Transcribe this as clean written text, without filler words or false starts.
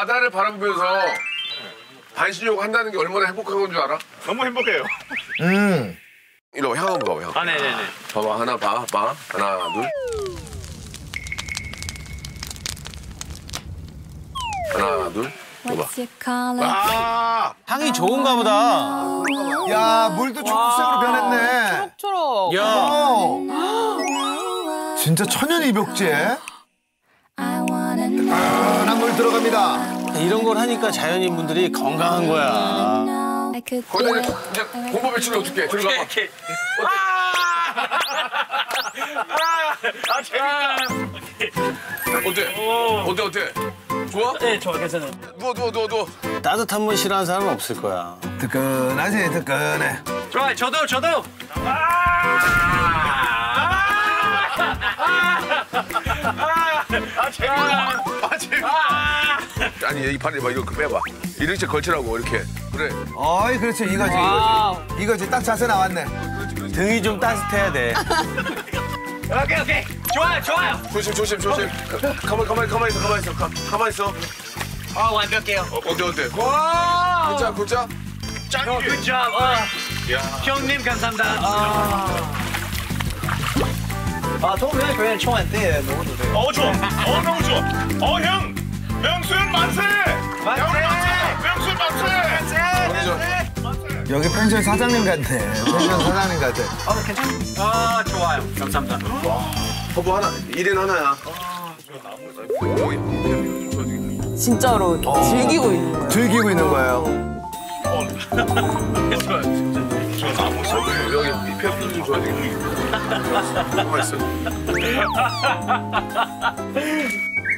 바다를 바라보면서 반신욕 한다는 게 얼마나 행복한 건 줄 알아? 너무 행복해요. 이리 와, 향 한번 봐봐, 향. 아, 네네네. 봐봐, 하나 봐. 하나, 둘. 하나, 둘. 봐봐. 아, 향이 좋은가 보다. 야, 물도 초록색으로 변했네. 초록. 야. 진짜 천연이벽제. 뜨끈한 물 들어갑니다. 이런 걸 하니까 자연인분들이 건강한 거야. 거기다 이제 곰보 배추를 넣어줄게. 들어가 봐. 어때? 좋아? 네, 좋아, 괜찮아요. 누워. 따뜻한 물 싫어하는 사람은 없을 거야. 뜨끈하지, 뜨끈해. 좋아요, 저도. 아니, 이 팔이 봐, 이거 빼봐. 이렇게 걸치라고, 이렇게. 그래. 어이, 그렇지, 이거지. 이거지, 딱 자세 나왔네. 등이 좀 따뜻해야 돼. 오케이. 좋아요. 조심. 가만히 있어. 완벽해요. 어때? 와! 굿자? 굿잡. 형님, 감사합니다. 동생 그냥 총안 돼. 먹어도 돼. 좋아. 너무 좋아. 형! 명수형 만세! 명수형 만세! 여기 펜션 사장님 같네. 펜션 사장님 같아. 괜찮아. 좋아요. 감사합니다. 허브 하나, 1인 하나야. 진짜로 즐기고 있는 거예요. 즐기고 있는 거예요. 여기 페어핀 좀 줘야지. 가만 있어.